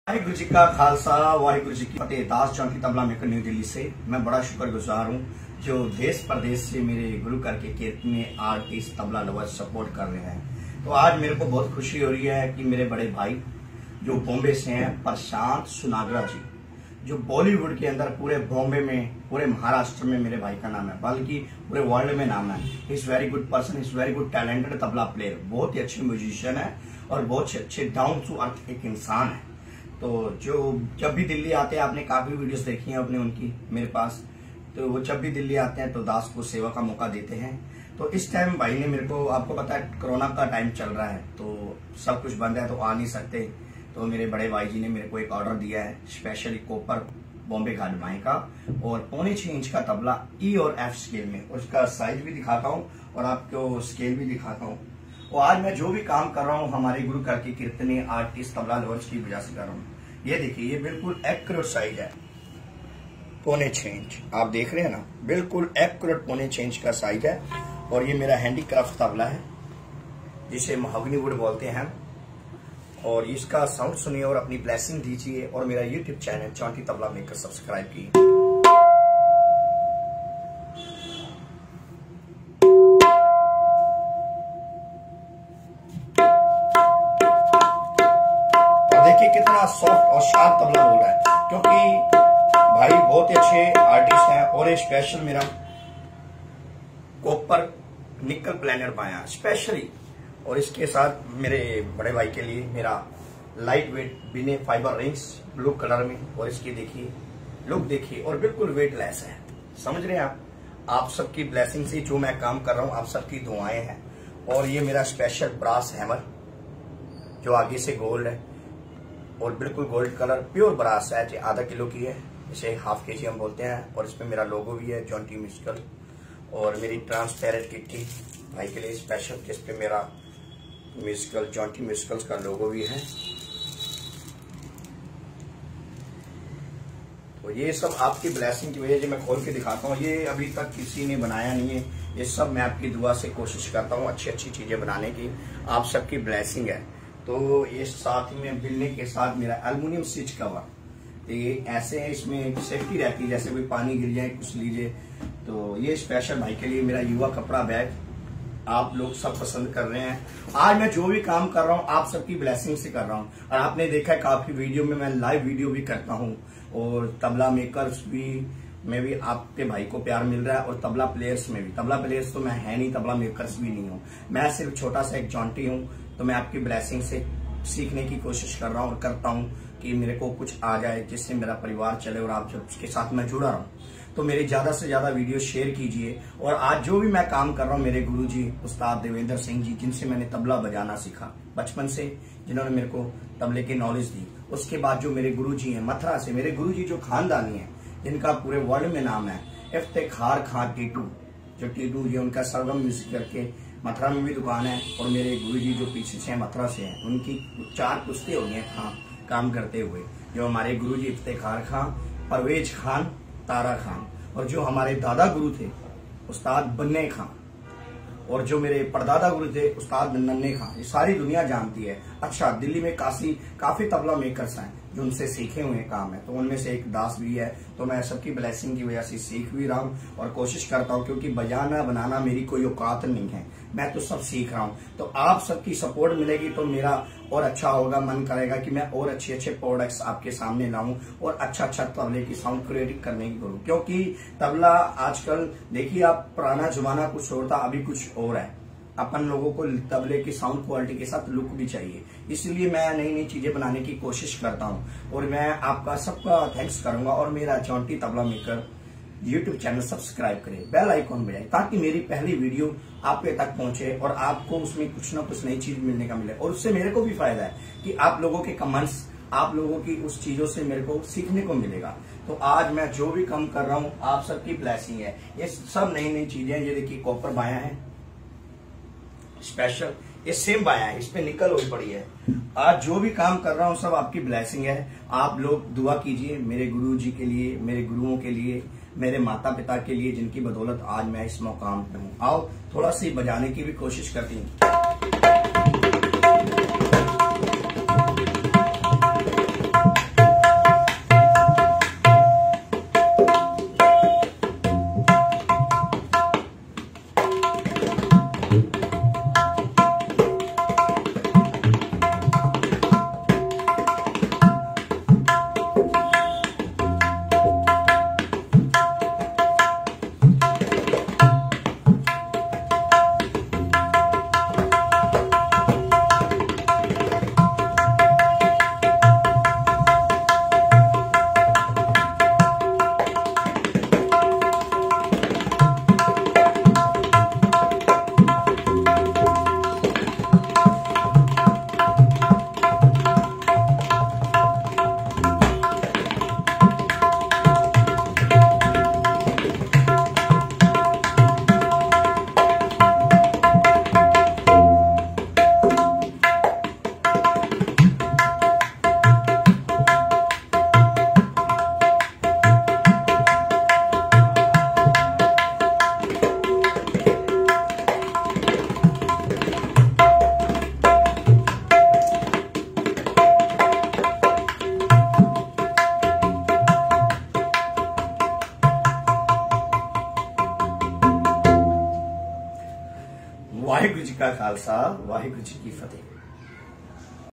वाहिगुरु जी का खालसा वाहिगुरु जी की फतेह। दास चौंकी तबला मेकर न्यू दिल्ली से मैं बड़ा शुक्रगुजार हूँ जो देश प्रदेश से मेरे गुरु करके कीर्तन आर्टिस्ट तबला लवर सपोर्ट कर रहे हैं। तो आज मेरे को बहुत खुशी हो रही है कि मेरे बड़े भाई जो बॉम्बे से हैं, प्रशांत सुनागरा जी, जो बॉलीवुड के अंदर पूरे बॉम्बे में, पूरे महाराष्ट्र में मेरे भाई का नाम है, बल्कि पूरे वर्ल्ड में नाम है। Is very good person, is very good talented tabla player, बहुत ही अच्छे म्यूजिशियन है और बहुत अच्छे डाउन टू अर्थ एक इंसान है। तो जो जब भी दिल्ली आते हैं, आपने काफी वीडियोस देखी हैं अपने उनकी मेरे पास, तो वो जब भी दिल्ली आते हैं तो दास को सेवा का मौका देते हैं। तो इस टाइम भाई ने मेरे को, आपको पता है कोरोना का टाइम चल रहा है तो सब कुछ बंद है तो आ नहीं सकते, तो मेरे बड़े भाई जी ने मेरे को एक ऑर्डर दिया है स्पेशली कोपर बॉम्बे घाटमाई का, और 6.25 इंच का तबला ई और एफ स्केल में, उसका साइज भी दिखाता हूँ और आपको स्केल भी दिखाता हूँ। और आज मैं जो भी काम कर रहा हूँ हमारे गुरु करके कीर्तनी आर्टिस्ट तबला लवर्स की वजह से कर रहा हूँ। ये देखिए, ये बिल्कुल एक्यूरेट साइज है, 6.25 इंच, आप देख रहे हैं ना, बिल्कुल एक्यूरेट 6.25 इंच का साइज है। और ये मेरा हैंडीक्राफ्ट तबला है जिसे महागनी वुड बोलते हैं, और इसका साउंड सुनिए और अपनी ब्लेसिंग दीजिए और मेरा यूट्यूब चैनल चौंकी तबला मेकर सब्सक्राइब कीजिए। कितना सॉफ्ट और शार्प तबला बोल रहा है, क्योंकि भाई बहुत ही अच्छे आर्टिस्ट हैं। और ये स्पेशल मेरा कॉपर निकल प्लानर पाया स्पेशली, और इसके साथ मेरे बड़े भाई के लिए मेरा लाइट वेट बिने फाइबर रिंग्स ब्लू कलर में, और इसकी देखिए लुक देखिए, और बिल्कुल वेटलेस है। समझ रहे हैं आप सबकी ब्लेसिंग से जो मैं काम कर रहा हूं, आप सबकी दुआएं हैं। और ये मेरा स्पेशल ब्रास हैमर जो आगे से गोल्ड है और बिल्कुल गोल्ड कलर प्योर ब्रास है, आधा किलो की है, इसे हाफ केजी हम बोलते हैं। और इसमें मेरा लोगो भी है जॉन्टी म्यूजिकल, और मेरी ट्रांसपेरेंट किट्टी भाई के लिए स्पेशल, जिस पे मेरा म्यूजिकल जॉन्टी म्यूजिकल्स का लोगो भी है। तो ये सब आपकी ब्लेसिंग की वजह से मैं खोल के दिखाता हूँ। ये अभी तक किसी ने बनाया नहीं है, ये सब मैं आपकी दुआ से कोशिश करता हूँ अच्छी अच्छी चीजें बनाने की, आप सबकी ब्लेसिंग है। तो ये साथ में बिलने के साथ मेरा एल्युमिनियम स्विच कवर, ये ऐसे है, इसमें सेफ्टी रहती है, जैसे कोई पानी गिर जाए कुछ लीजिए। तो ये स्पेशल भाई के लिए मेरा युवा कपड़ा बैग, आप लोग सब पसंद कर रहे हैं। आज मैं जो भी काम कर रहा हूँ आप सबकी ब्लेसिंग से कर रहा हूँ, और आपने देखा है काफी वीडियो में मैं लाइव वीडियो भी करता हूँ, और तबला मेकर्स में भी आपके भाई को प्यार मिल रहा है, और तबला प्लेयर्स में भी। तबला प्लेयर्स तो मैं है नहीं, तबला मेकर्स भी नहीं हूँ, मैं सिर्फ छोटा सा एक जॉन्टी हूँ। तो मैं आपकी ब्लेसिंग से सीखने की कोशिश कर रहा हूँ और करता हूँ कि मेरे को कुछ आ जाए जिससे मेरा परिवार चले, और आप जब उसके साथ मैं जुड़ा रहा हूँ। तो मेरी ज्यादा से ज्यादा वीडियो शेयर कीजिए। और आज जो भी मैं काम कर रहा हूँ, मेरे गुरुजी उस्ताद देवेंद्र सिंह जी, जिनसे मैंने तबला बजाना सीखा बचपन से, जिन्होंने मेरे को तबले की नॉलेज दी। उसके बाद जो मेरे गुरुजी हैं मथुरा से, मेरे गुरुजी जो खानदानी है, जिनका पूरे वर्ल्ड में नाम है, इफ्तिखार खान टीटू, जो टीटू जी उनका सरगम म्यूजिक करके मथुरा में भी दुकान है। और मेरे गुरुजी जो पीछे से मथुरा से हैं, उनकी 4 पुश्ते हो गए काम करते हुए, जो हमारे गुरुजी इफ्तिखार खान, परवेज खान, तारा खान, और जो हमारे दादा गुरु थे उस्ताद बन्ने खान, और जो मेरे परदादा गुरु थे उस्ताद नन्ने खान, ये सारी दुनिया जानती है। अच्छा, दिल्ली में काफी तबला मेकर्स हैं जो उनसे सीखे हुए काम है, तो उनमें से एक दास भी है। तो मैं सबकी ब्लेसिंग की वजह से सीख भी रहा हूँ और कोशिश करता हूँ, क्योंकि बजाना बनाना मेरी कोई औकात नहीं है, मैं तो सब सीख रहा हूँ। तो आप सबकी सपोर्ट मिलेगी तो मेरा और अच्छा होगा, मन करेगा कि मैं और अच्छे अच्छे प्रोडक्ट्स आपके सामने लाऊं और अच्छा तबले की साउंड क्रिएट करने की करूँ। क्योंकि तबला आजकल देखिए आप, पुराना जमाना कुछ और था, अभी कुछ और है। अपन लोगों को तबले की साउंड क्वालिटी के साथ लुक भी चाहिए, इसलिए मैं नई नई चीजें बनाने की कोशिश करता हूं। और मैं आपका सबका थैंक्स करूंगा, और मेरा Chaunti tabla maker YouTube channel subscribe करें, बेल आइकॉन बजाएं, ताकि मेरी पहली वीडियो आपके तक पहुंचे और आपको उसमें कुछ ना कुछ नई चीज मिलने का मिले। और उससे मेरे को भी फायदा है कि आप लोगों के कमेंट्स, आप लोगों की उस चीजों से मेरे को सीखने को मिलेगा। तो आज मैं जो भी काम कर रहा हूँ आप सबकी ब्लेसिंग है। ये सब नई नई चीजें, ये देखिए कॉपर बाया है स्पेशल, ये सेम बाया है, इस पे निकल हुई पड़ी है। आज जो भी काम कर रहा हूँ सब आपकी ब्लेसिंग है। आप लोग दुआ कीजिए मेरे गुरु जी के लिए, मेरे गुरुओं के लिए, मेरे माता पिता के लिए, जिनकी बदौलत आज मैं इस मुकाम पे हूँ। आओ थोड़ा सी बजाने की भी कोशिश करती हूँ। वाहिगुरू जी का खालसा वाहिगुरू जी की फतेह।